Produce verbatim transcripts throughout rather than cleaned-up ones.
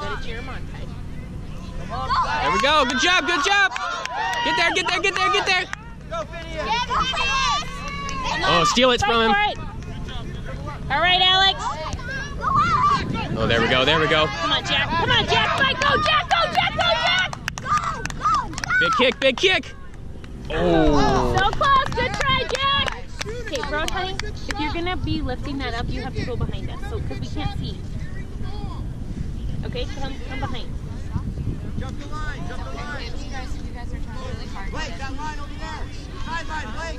Gotta cheer him on, Ty. There we go. Good job. Good job. Get there. Get there. Get there. Get there. Oh, steal it from him. All right, Alex. Oh, there we go. There we go. Come on, Jack. Come on, Jack. Fight. Go, Jack. Go, Jack. Go, Jack. Big kick. Big kick. Oh. So close. Good try, Jack. Okay, bro, honey. If you're gonna be lifting that up, you have to go behind us, so because we can't see. Okay, come, come behind. Jump the line. Jump the line. You guys, you guys are trying really hard. Blake, that line over there. Sideline, Blake.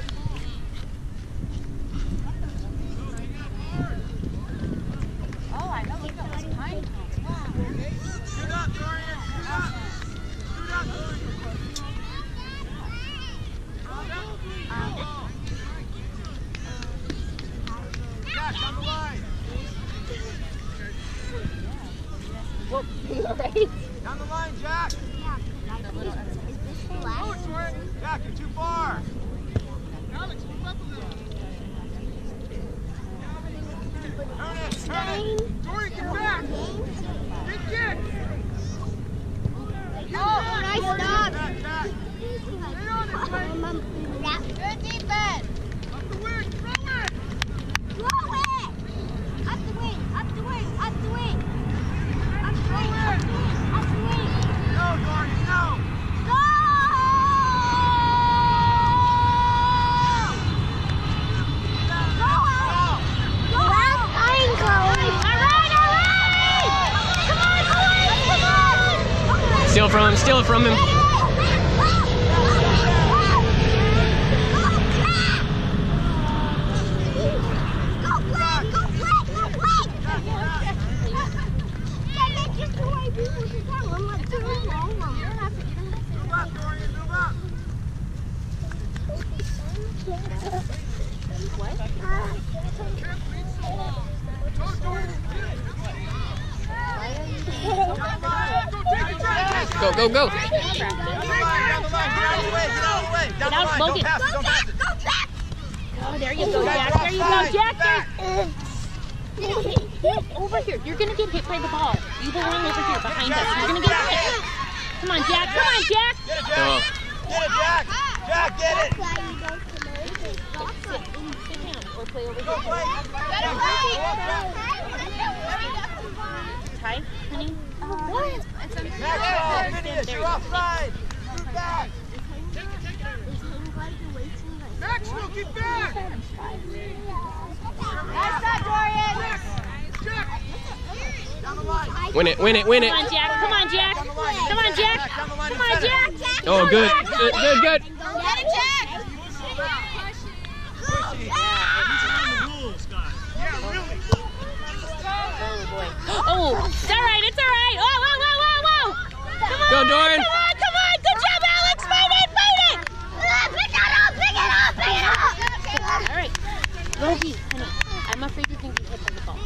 Oh, I know. Look at those pine cones. Wow. Shoot up, Dorian. Shoot up. Shoot up, Dorian. Jack, on the line. Whoop, you all right? Down the line, Jack. Jack, you're too far. Alex, move up a little. Turn it, turn it. Dorian, get back. Get kick. Oh, nice stop. Back, back. Stay on it, Blake. Good defense. Up the wing, throw it. Throw it. Up the wing, up the wing, up the wing. Up the wing, up the wing, up the wing. No, Dorian, no. Go! Go, Alex. Go, Alex. I'm going. All right, all right. Come on, boys, come on. Steal from him. Steal from him. Go, go, go. Down the line, get out of the way, get out of the way. Down the line, don't pass it, don't pass it. Oh, there you go, Jack. There you go, Jack. There. Over here. You're going to get hit by the ball. You belong over here behind us. You're going to get hit. Come on, Jack. Come on, Jack. Get it, Jack. Get it, Jack. Jack, get it. Sit, sit down or play over Go, here. Blake. Ty, honey. Maxwell, finish. You're offside. Move back. Maxwell, get back. Nice shot, Dorian. Jack. Down the line. Win it, win it, win it. Come on, Jack. Come on, Jack. Come on, Jack. Come on, Jack. Oh, good. Good, good, good. Get it, Jack. Oh, it's all right. It's all right. Whoa, whoa, whoa, whoa, whoa. Come on. Go, Dorian. Come on, come on. Good job, Alex. Fight it, fight it. Pick it up, pick it up, pick it up. All right. Rosie, honey, I'm afraid you're going to get hit by the ball.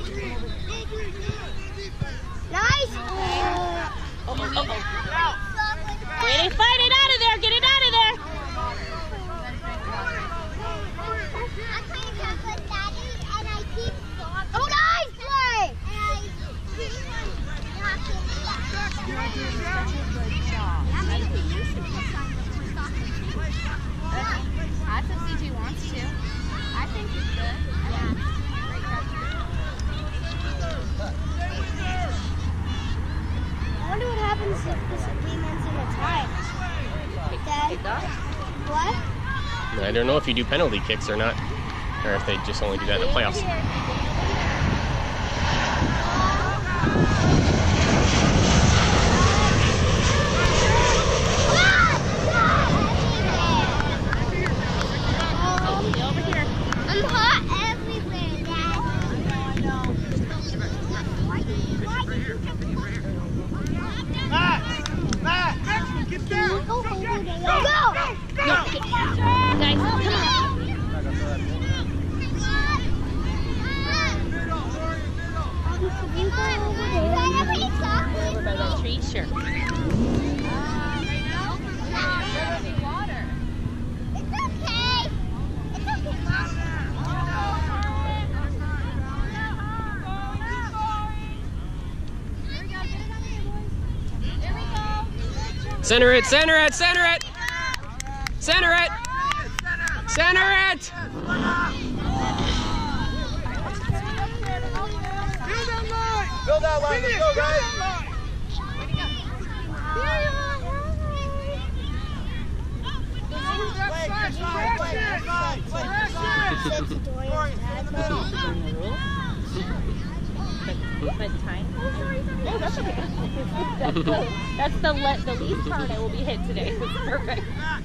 Nice. Oh, oh, oh. Wait, they fight it out of there. Get it out of there. Oh, nice play. That's if C J wants to. I think he's good. Yeah. I wonder what happens if this game ends in a tie. Dad, what? I don't know if you do penalty kicks or not, or if they just only do that in the playoffs. Over here. I'm hot everywhere, Dad. Matt! Matt! Maxwell, get down! Go, go, go, go. Guys, come on. Can you go over there? Over by that tree? Sure. It's okay. It's okay, Mom. Center it, center it, center it! Center it! Center it! Build that line, let's go, guys! But time? Oh, that's okay. That's the, that's the, le the least part I will be hit today. It's perfect.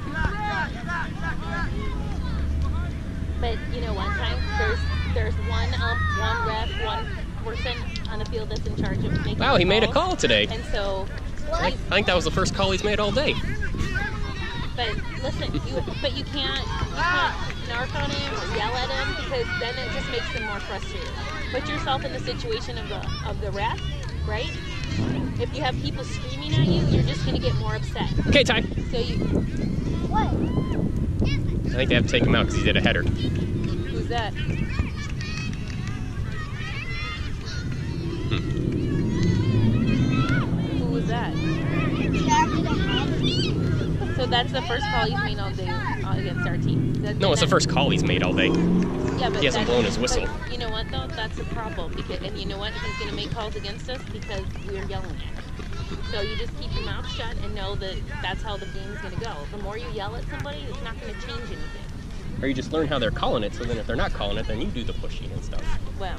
But you know, one time there's there's one ump, one ref, one person on the field that's in charge of making. Wow, he made a calls. call today. And so, I, I think that was the first call he's made all day. but listen, you but you can't you can't snark on him or yell at him because then it just makes him more frustrated. Put yourself in the situation of the of the ref, right? If you have people screaming at you, you're just gonna get more upset. Okay, Ty. So you. What? I think they have to take him out because he did a header. Who's that? Hmm. Who was that? So that's the first call he's made all day uh, against our team. That, No, it's the first call he's made all day. Yeah, but He hasn't that's- blown his whistle. but you know what though? That's a problem because, and you know what? He's gonna make calls against us because we're yelling at him. So you just keep your mouth shut and know that that's how the game's gonna go. The more you yell at somebody, it's not gonna change anything. Or you just learn how they're calling it, so then if they're not calling it, then you do the pushing and stuff. Well.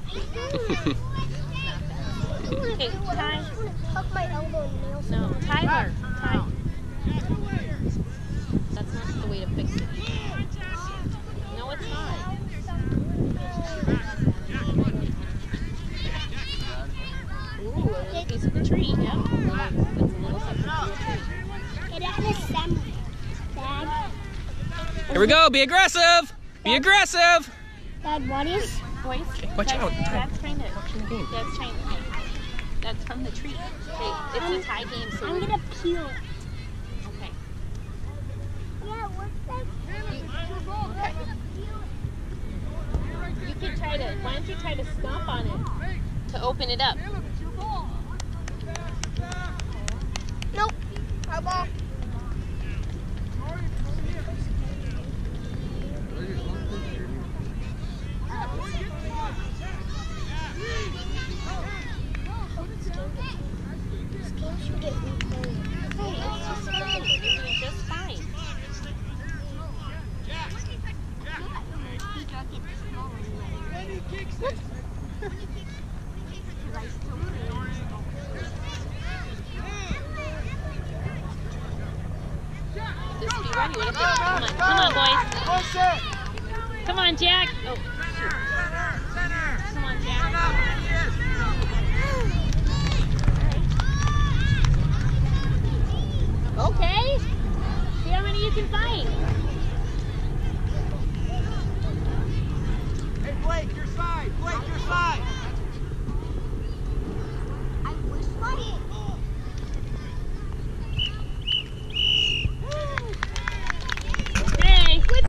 Okay, Ty. Tuck my elbow and nails. No, Tyler. Ty. That's not the way to fix it. No, it's not. Ooh, a little piece of the tree. Yep. That's a little something to the tree. It had a assembly. Dad. Here we go, be aggressive! Be aggressive! Dad, what is? Boys, Watch that's, out. That's trying to. Watching the game. That's trying to. That's from the tree. Okay, it's a tie game, so I'm we- gonna peel. Okay. Yeah, what's that? You can try to. Why don't you try to stomp on it to open it up? Nope. Our ball. This game should get replayed. Hey, it's just fine. You're doing just fine. Just be ready. What if it, come on, come on, boys. Push it! Come on, Jack. Oh, come on, Jack. Okay. See how many you can find.